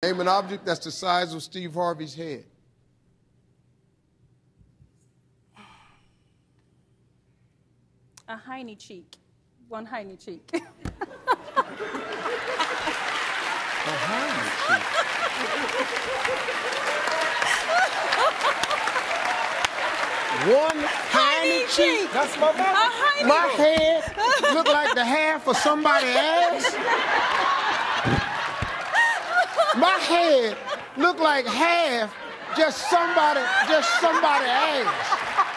Name an object that's the size of Steve Harvey's head. A hiney cheek. One hiney cheek. A hiney cheek. One hiney cheek. That's my mama. My head look like the half of somebody's ass. My head look like half just somebody's ass.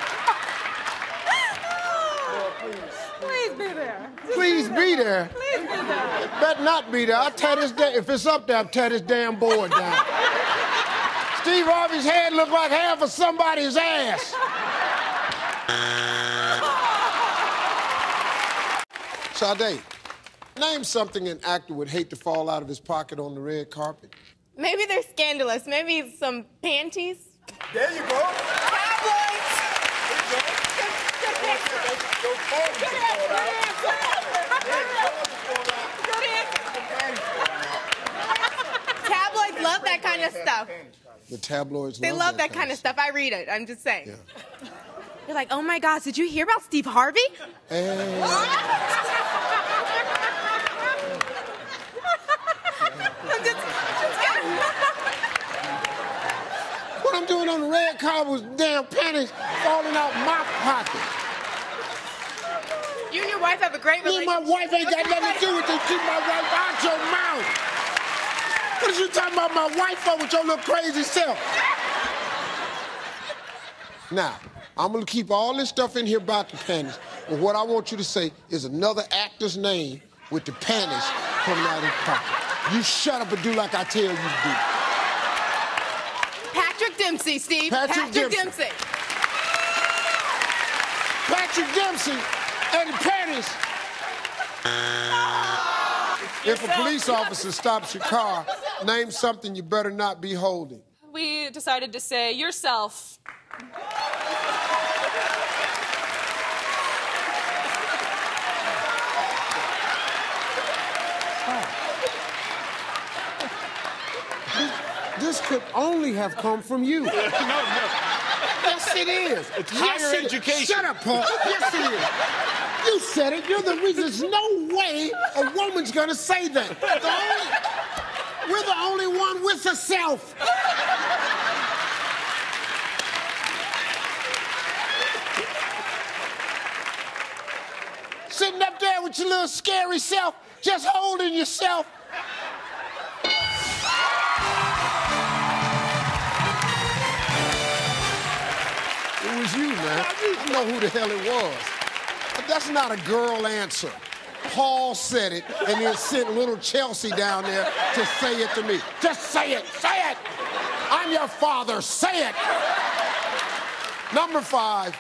Please be there. Please be there. Please be there. Better not be there. I'll tear this if it's up there, I'll tear this damn board down. Steve Harvey's head look like half of somebody's ass. Sade, name something an actor would hate to fall out of his pocket on the red carpet. Maybe they're scandalous. Maybe some panties. There you go. Tabloids. Tabloids love that kind of stuff. The tabloids They love that kind of stuff. I read it. I'm just saying. Yeah. You're like, oh my gosh, did you hear about Steve Harvey? Hey. What I'm doing on the red carpet was damn panties falling out my pocket. You and your wife have a great Me and relationship. my wife ain't got nothing to do with this. Keep my wife out your mouth. What is you talking about my wife for with your little crazy self? Now, I'm gonna keep all this stuff in here about the panties, but what I want you to say is another actor's name with the panties coming out of his pocket. You shut up and do like I tell you to do. Patrick Dempsey, Steve. Patrick Dempsey. Patrick Dempsey and the panties. If a police officer stops your car, name something you better not be holding. We decided to say yourself. This could only have come from you. No. Yes, it is. It's higher education. Shut up, Paul. Yes, it is. You said it. You're the reason. There's no way a woman's gonna say that. We're the only one with herself. Sitting up there with your little scary self, just holding yourself. It was you, man. I know who the hell it was. But that's not a girl answer. Paul said it, and then sent little Chelsea down there to say it to me. Just say it. Say it. I'm your father. Say it. Number 5.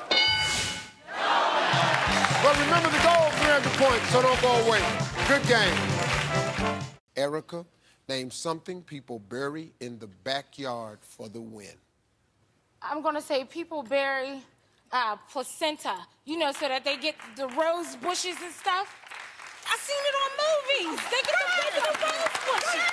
But remember the goal, 300 points, so don't go away. Good game. Erica, name something people bury in the backyard for the win. I'm gonna say people bury placenta, you know, so that they get the rose bushes and stuff. I seen it on movies. They get the rose bushes.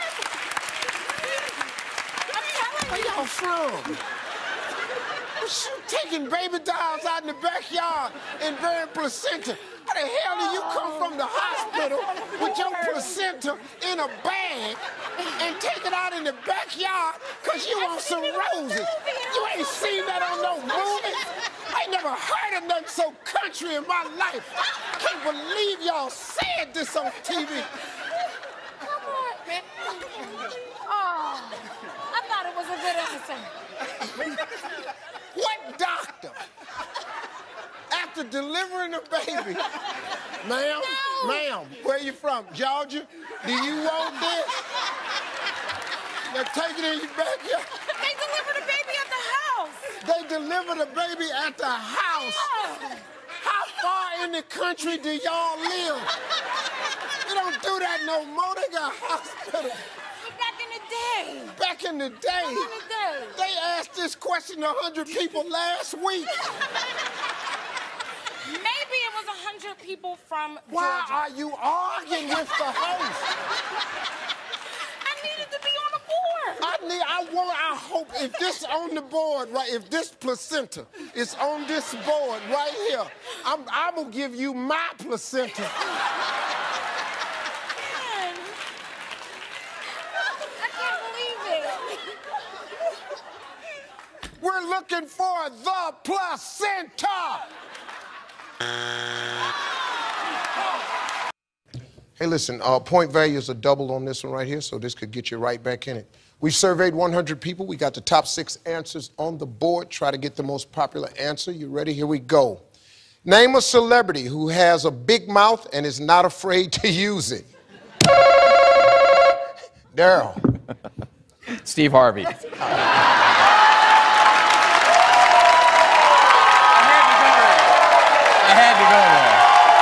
I'm telling Where you. y'all from? What you taking baby dolls out in the backyard and burying placenta? How the hell do you come from the hospital with your placenta in a bag and take it out in the backyard because you want some roses? You ain't seen that on no movie. I ain't never heard of nothing so country in my life. I can't believe y'all said this on TV. Come on, man. Oh, I thought it was a good answer. What doctor, after delivering a baby, ma'am, where you from? Georgia? Do you want this? Now take it in your backyard. They delivered a baby at the house. They delivered a baby at the house. Yeah. How far in the country do y'all live? They don't do that no more. They got hospitals. Back in the day. Back in the day, they asked this question to 100 people last week. Maybe it was 100 people from Why Georgia. are you arguing with the host? I needed to be on the board. I hope if this on the board, right, if this placenta is on this board right here, I'm gonna give you my placenta. I can't believe it. We're looking for the placenta. Hey, listen, point values are doubled on this one right here, so this could get you right back in it. We've surveyed 100 people. We got the top 6 answers on the board. Try to get the most popular answer. You ready? Here we go. Name a celebrity who has a big mouth and is not afraid to use it. Daryl. Steve Harvey. I had to go there.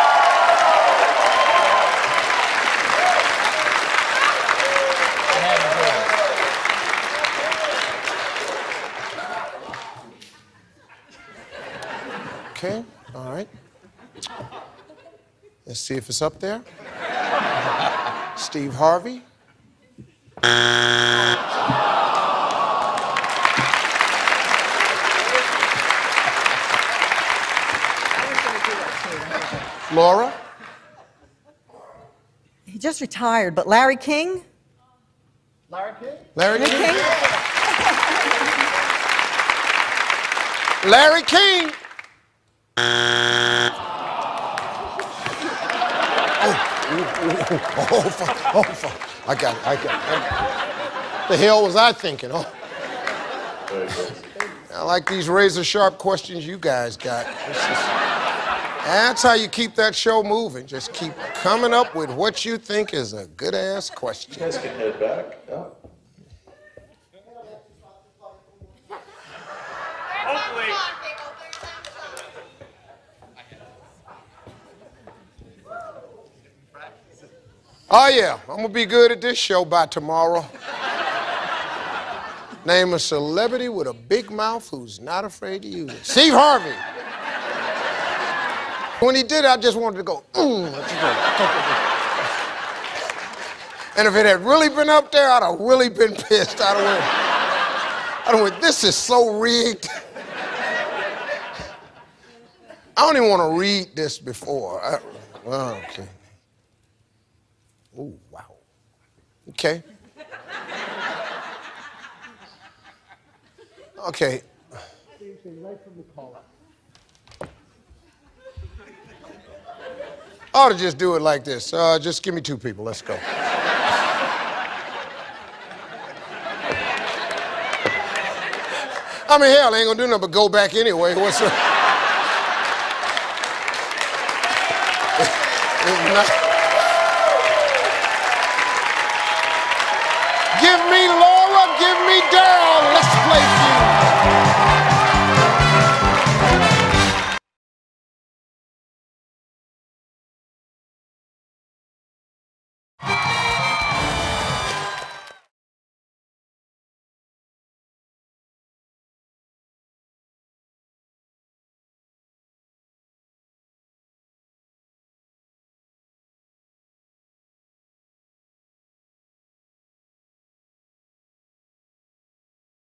Okay, all right. Let's see if it's up there. Steve Harvey. Laura. He just retired, but Larry King? Larry King? Larry King? Larry King. Oh, fuck. I got it. The hell was I thinking? Oh. I like these razor-sharp questions you guys got. That's how you keep that show moving. Just keep coming up with what you think is a good-ass question. You guys can head back. Yeah. Hopefully. Oh, yeah, I'm gonna be good at this show by tomorrow. Name a celebrity with a big mouth who's not afraid to use it. Steve Harvey. When he did it, I just wanted to go, And if it had really been up there, I'd have really been pissed. I'd have went, this is so rigged. I don't even want to read this before. Okay. Oh, wow. Okay. Okay. I ought to just do it like this. Just give me 2 people. Let's go. I mean, hell, I ain't gonna do nothing but go back anyway. What's up?